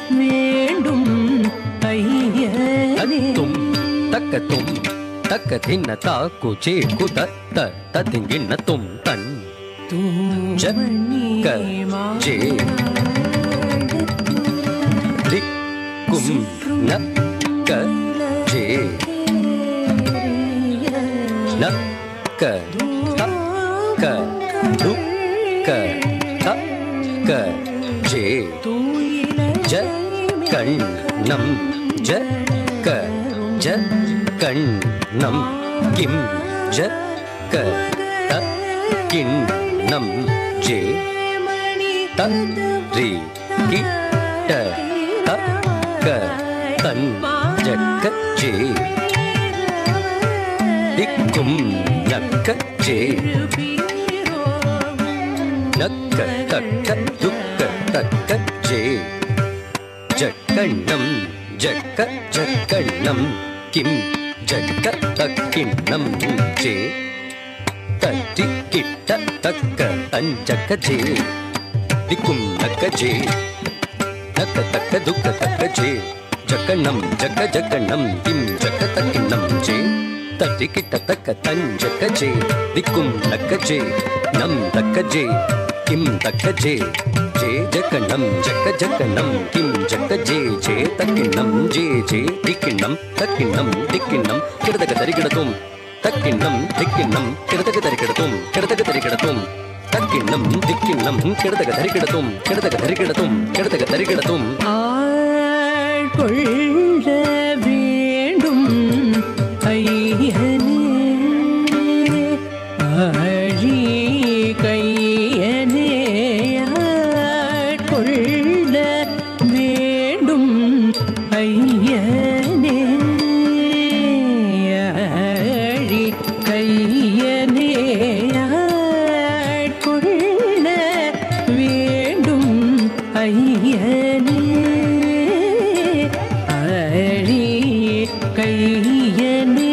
வேண்டும் ஐயனே தும் தக்க தும் தக்க தின்ன தாக்கு சே குத த ததிங்கின்ன தும் தன் ஜக்க ஜே திக்கும் நக்க ஜே நக்க தக்க துக்க தக்க ஜே ஜக்கண்ணம் ஜக்க ஜக்கண்ணம் கிம் ஜக்க தக்கிண்ணம் ஜே தரி கிட்ட தக்க தன் ஜக்க ஜே திக்கும் நக்க ஜே நக்க தக்க துக்க தக்க ஜே ஜக்கண்ணம் ஜக்க ஜக்கண்ணம் கிம் ஜக்க தக்கிண்ணம் ஜே தட்டி கிட்ட தக்க தஞ்சக்க ஜே திக்கும் நக்க ஜே நக்க தக்க துக்க தக்க ஜே ஜக்கண்ணம் ஜக்க ஜக்கண்ணம் கிம் ஜக்க தக்கிண்ணம் ஜே தட்டி கிட்ட தக்க தஞ்சக்க ஜே திக்கும் நக்க ஜே நம் தக்க ஜே கிம் தக்க ஜே ஜே ஜக்கண்ணம் ஜக்க ஜக்கண்ணம் கிம் ஜக்க ஜே ஜே தக்கிண்ணம் ஜே ஜே திக்கிண்ணம் தக்கிண்ணம் திக்கிண்ணம் கிடதக தரிகிடத்தும் தக்கிண்ணம் திக்கிண்ணம் கிடதக தரிகிடத்தும் கிடதக தரிகிடத்தும் தக்கிண்ணம் திக்கிண்ணம் கிடதக தரிகிடத்தும் கிடதக தரிகிடத்தும் கிடதக தரிகிடத்தும் கொள்ள வேண்டும் ஐயனே அழி கையனே கொள்ள வேண்டும் ஐயனே அழி கையனே கொள்ள வேண்டும் ஐயனே அழி கையனே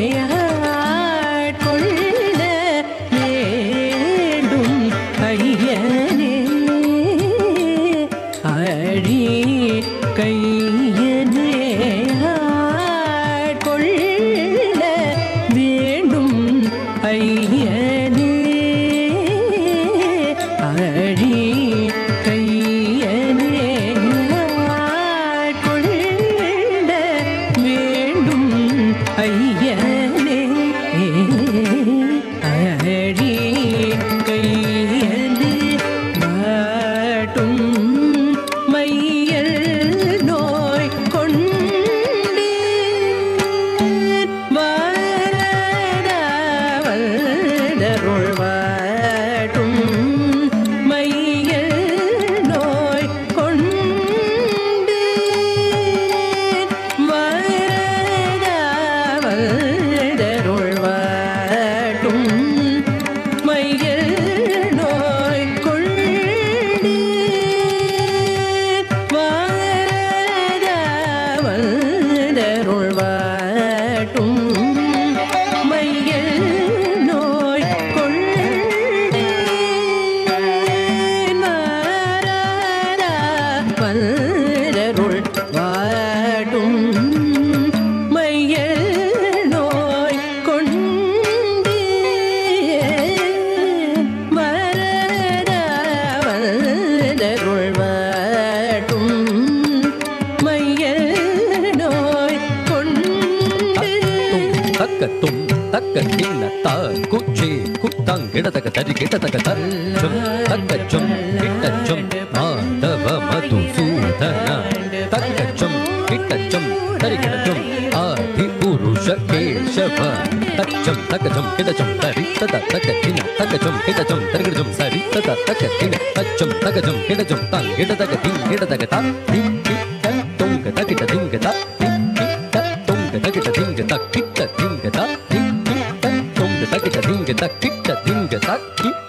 கொள்ள வேண்டும் ஐயனே அழி கையனே கொள்ள வேண்டும் ஐயனே அழி கையனே கொள்ள வேண்டும் ஐயனே அழி கையனே வாட்டும் மையல் நோய் கொண்டே வரவருள் வாட்டும் மையல் நோய் கொண்டே வரவருள் வாட்டும் மையல் நோய் கொண்டே வரவருள் வாட்டும் மையல் நோய் கொண்டே வரவருள் வாட்டும் மையல் நோய் கொண்டே வரவருள் வாட்டும் மையல் நோய் கொண்டே தக்க தும் தக்க கிண்ண தா குச்சி குத்தாங் கிடதக தரி கிடதக தச்சும் தக்கச்சும் கிட்டச்சும் மாதவ மதுசூதன தக்கச்சும் கிட்டச்சும் தரி கிடச்சும் ஆதி புருஷ கேசவ தச்சம் தக்கச்சும் கிடச்சும் தரி தத தக்க கிண்ண தக்கச்சும் கிடச்சும் தரி கிடச்சும் சரி தத தக்க கிண்ண தச்சம் தக்கச்சும் கிடச்சும் தங் கிடதக திங் கிடதக தா திங் கிட்ட தொங்க தகிட்ட திங்க தா திங் கிட்ட தொங்க தகிட்ட திங்க தா கிட்ட திங்க தா திங் கிட்ட தொங்க தகிட்ட திங்க தா கிட்ட திங்க தா